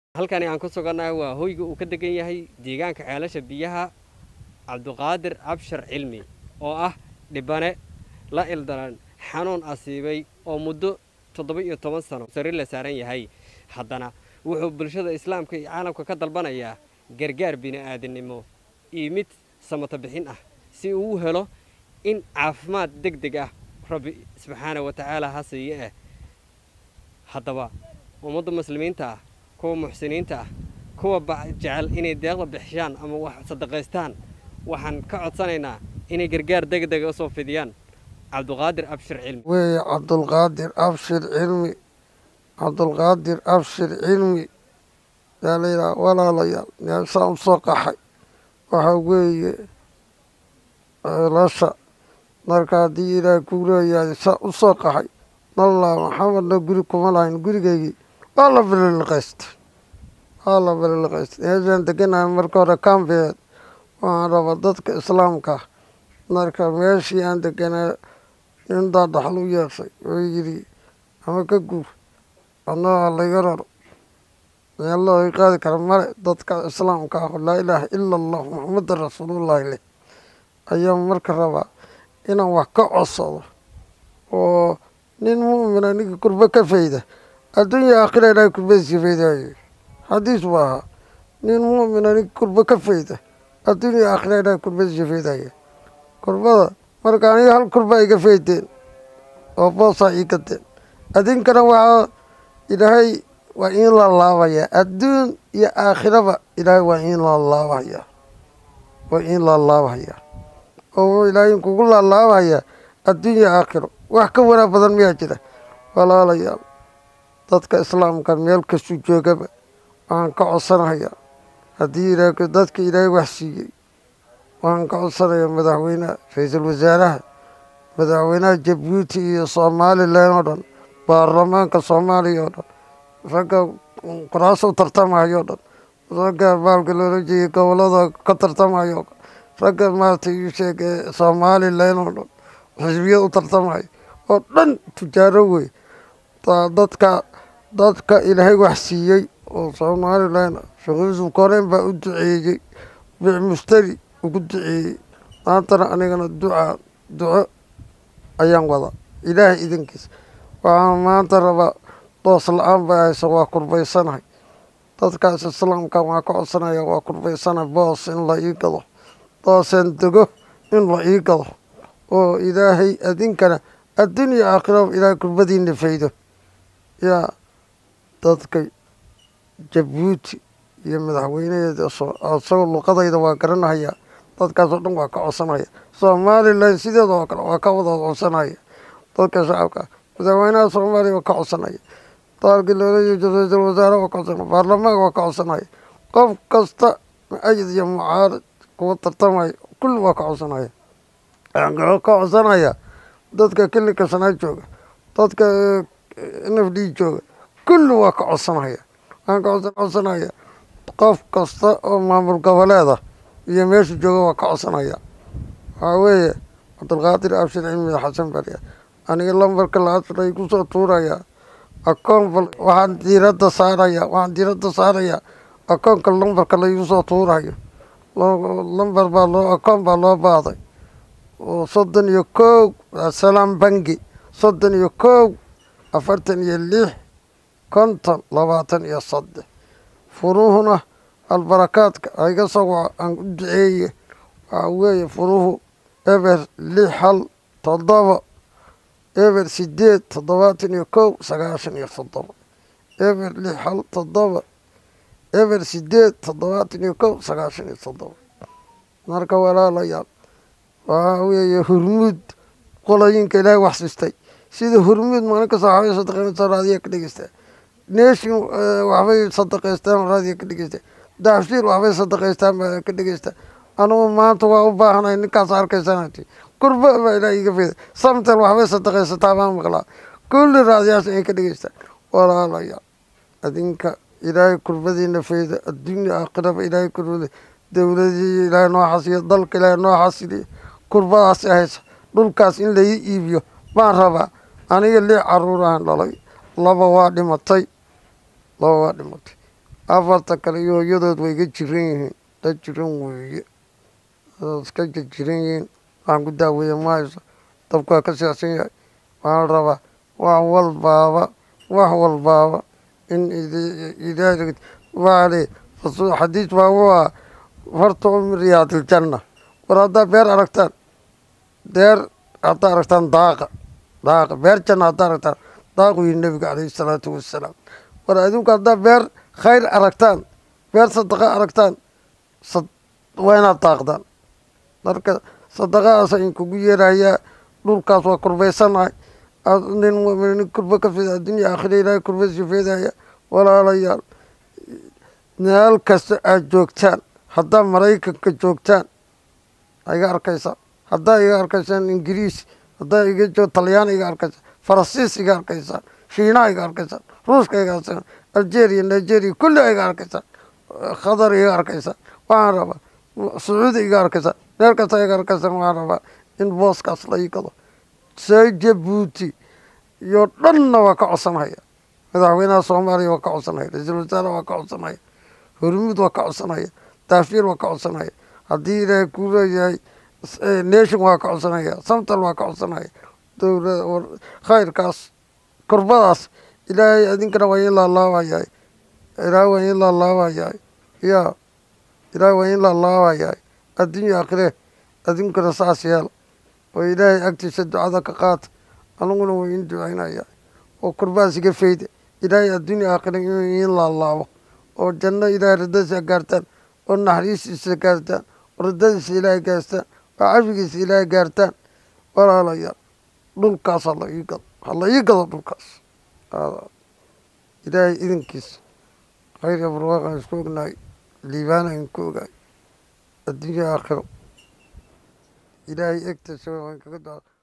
halkani aan ku sugannahay waa hoyga uu ka degan yahay deegaanka ceelasha biyaha Cabduqaadir Abshir Cilmi oo ah dhibane la ildaran xanuun asiibay oo muddo 17 sano sariir la saaran yahay haddana wuxuu bulshada islaamka iyo caalamka ka dalbanayaa gargaar bini'aadanimo iyo mid samata bixin ah si uu u helo in caafimaad degdeg ah Rabbi subhanahu wa ta'ala hasiiye haddaba ummadda muslimiinta kuwa muxsiniinta kuwa jecel inay deeqda bixiyaan ama wax sadaqaystaan waxaan ka codsanaynaa inay gargaar degdeg ah soo fidiyaan Cabduqaadir Abshir Cilmi Cabduqaadir Abshir Cilmi yaalina walaalayaal meeshaan soo qaxay waxa weeye lasha marka haddii ilaahay ku leeyahay saa u soo qaxay nalla maxamedna guri kuma lahayn gurigaygii waa la bililqaystay meeshaan deganahay marka hore kambeed waxaan rabaa dadka islaamka marka meeshii aan deganaa intaa dhaxal u yeeshay oo yidhi ama ka guur annaga laga raro meelo ay qaadi kara male dadka islaamka ah laa ilaaha ila allah muxammadan rasuulullaahi leh ayaa marka rabaa inaan wax ka codsado oo nin mu'mina ninka kurba ka fayda adduunya aakhira ilaahay kurbadiisa faydaayo xadiis waa ahaa nin mu'mina ninka kurba ka fayda adduunya aakhira ilaahay kurbadiisa faydaayo kurbada marka aniga hal kurba iga faydeen oo boosaa ii gadeen adinkana waxaa ilaahay waa in la laabayaa adduun iyo aakhiraba ilaahay waa in la laabayaa oo ilaahay kugu laalaabayaa adduunya aakhiro wax ka wanaag badan miyaa jira walaalayaal dadka islaamka meel kastuu joogaba waxaan ka codsanayaa haddii dadka ilaahay wax siiyey waxaan ka codsanayaa madaxweynaha ra-iisul wasaaraha madaxweynaha Jabuuti iyo Somaliland oo dhan baarlamaanka Soomaaliya oo dhan ragga kuraas u tartamayo oo dhan ragga baalka loola jeeyo gobolada ka tartamayo ragga maartay uu sheegay Somaliland oo dhan xisbiyada u tartamayo oo dhan tujaaro wey dadka ilaahay wax siiyey oo Somaliland shaqadiisu koreen baa u duceeyey mustari ugu duceeyey maantana anigana duco ayaan wada ilaahay idinkiisa waxaan maanta rabaa doos la-aan baa haysa waa kurbaysanahay dadkaas islaamka waa ka codsanaya waa kurbaysanahay boos in la ii gado dooseen dego in la ii gado oo ilaahay adinkana adduunya aakhira ilaahay kurbadiina faydo yaa dadka Jabuuti iyo madaxweynaheeda asagoo luqadayda waa garanaya dadkaas oo dhan waa ka codsanaya Somaliland sideeda oo kale waa ka wada codsanaya dadka shacabka madaxweynaha Soomaaliya waa ka codsanaya dalka loola jeedo ra'iisul wasaare waa ka codsanaya baarlamaanka waa ka codsanaya qof kasta mu'ayid iyo mucaarad kuwa tartamaya kulli waa ka codsanaya waxaan ka codsanaya dadka kilika sanaa jooga dadka NFD jooga kulli waa ka codsanaya waxaan ka codsanaya qof kasta oo maamul goboleeda iyo meesha jooga waa ka codsanaya waxaa weeye Cabduqaadir Abshir Cilmi Xasan Bariya aniga lambarka lacagta ku soo tuuraya akoon waxaan diiradda saaraya akoonka lambarka la igu soo tuurayo lambar akoon baa loo baaday oo 31 Salaam Bangi 31 46 konton 23 furuhuna albarakaadka ayga soo aan u duceeye waxaa weeye furuhu eber 6 7 eber 8 71 97 eber 6 7 eber 8 71 97 marka walaalayaal waxaa weeye hurmuud qolooyinka ilaahay wax sistay sida hurmuud maalinka saxaabada sadaqeynta raadiya ka dhegeysta neeshin waxbay sadaqeystaan raadiya ka dhegeysta daafshiir waxbay sadaqeystaan baa ka dhegeysta anugu maanta waa u baahanahay ninkaas arkaysanati kurba baa ilaahay iga fayda samtal waxbay sadaqeysataa baan maqlaa kulli raadiyaas ay ka dhegeystaan walaalayaal adinka ilaahay kurbadiina fayda adduunya aakhiraba ilaahay kurbada dowladii ilaahay noo xasiyo dalka ilaahay noo xasiliyo kurbadaas haysa dhulkaas in la ii iibiyo baan rabaa aniga 6 caruur aan dhalay laba waa dhimatay afarta kale iyo hooyadood way iga jiran yihiin dad jiran weeye iska jiran yihiin waxaan ku daaweeye mahayso dabku waa ka siyasan yahay waxaan rabaa wax walbaaba in ilaahay waale xadiis baa u ah fartu min riyaadiljanna war haddaa beer aragtaan daaqa beer janna haddaa aragtaan daaqu yihi nebiga calayhi salaatu wassalaam war adinku haddaa beer khayr aragtaan beer sadaqa aragtaan waa inaad daaqdaan marka sadaqadaas in kugu yeerayaa dhulkaas waa kurbaysanahay nin mumin kurba ka fida addunya aakhira ilaahay kurba sifeedaya walaalayaal meel kasta aad joogtaan haddaa maraykanka joogtaan iga arkaysaan haddaa iga arkaysaan ingiriis haddaa talyaani iga arkaysaan faransiis iga arkaysaan shiinaha iga arkaysaan ruushka iga arkaysaan algeria nigeria kulli iga arkaysaan qatar iga arkaysaan waxaan rabaa sacuudi iga arkaysaan meel kasta iga arkaysaan waxaan rabaa in booskaas la ii gado see jabuuti iyo dhanna waa ka codsanhaya madaxweynaha soomaaliya waa ka codsanhaya ra-iisul wasaare waa ka codsanhaya hormuud waa ka codsanhaya daafir waa ka codsanhaya haddii ilaahay kuu leeyahay nation waa ka codsanhaya samtal waa ka codsanhaya khayrkaas kurbadaas ilaahay idinkana waa in laalaabayahay ilaahay waa in laalaabayahay ya ilaahay waa in laalaabayahay addunya aakhire adinkuna saas yeel oo ilaahay agtiisa ducada ka qaata aniguna waa in ducaynaya oo kurbaas iga fayda ilaahay addunya aakhire inuu in laalaabo oo janno ilaahay ridadiisa gaartaan oo naxariistiisa gaartaan oo ridadiisa ilaahay gaartaan oo cafigiisa ilaahay gaartaan walaalayaal dhulkaas hala ii gado dhulkaas ilaahay idinkiisa khayr iyo barwaaqaan isku ognahay liibaanaan ku ogahay addunya aakhiro ilaahay egtiisa waan kaga daa